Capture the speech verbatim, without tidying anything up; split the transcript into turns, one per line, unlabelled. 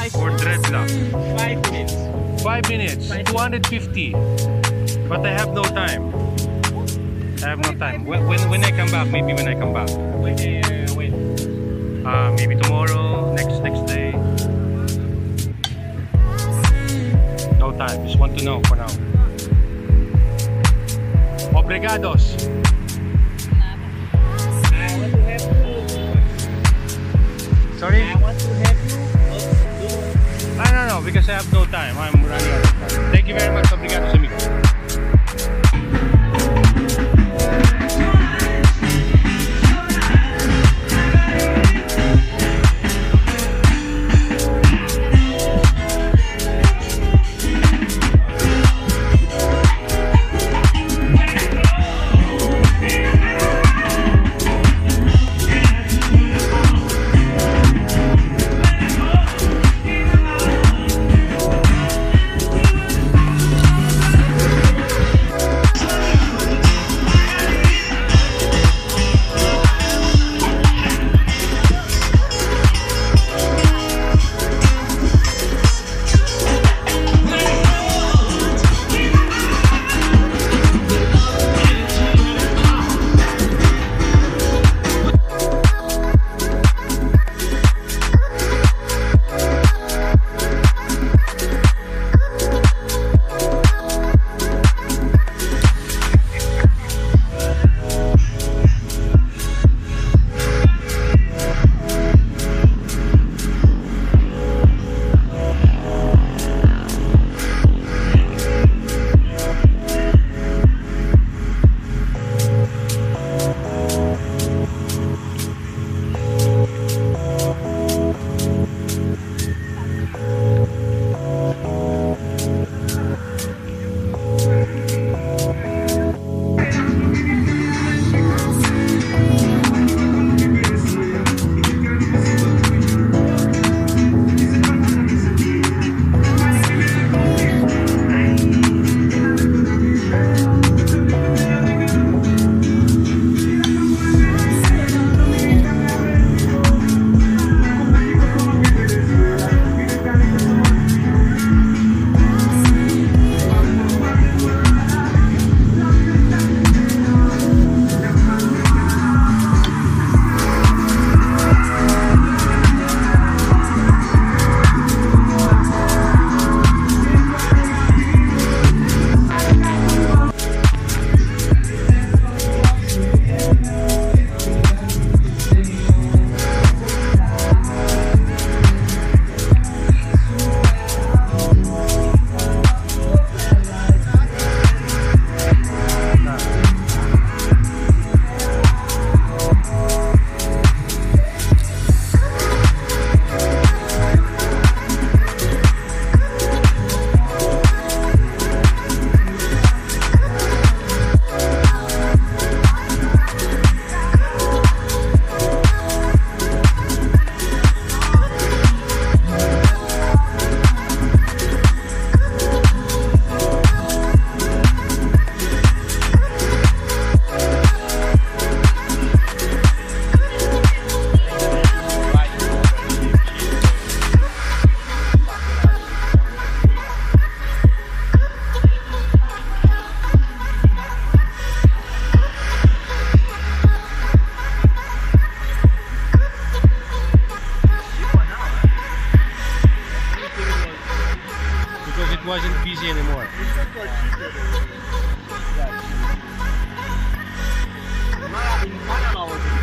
for dreadlock.
Five minutes.
Five minutes, two hundred fifty. But I have no time. I have no time. When, when, when I come back, maybe when I come back.
When, uh, when?
Uh, maybe tomorrow, next next day. No time. Just want to know for now. Obrigados.
I want to have you.
Sorry?
I want to have you.
No, no, no, because I have no time. I'm running out of time. Thank you very much. Obrigados, amigo. Wasn't busy anymore.
In Panama was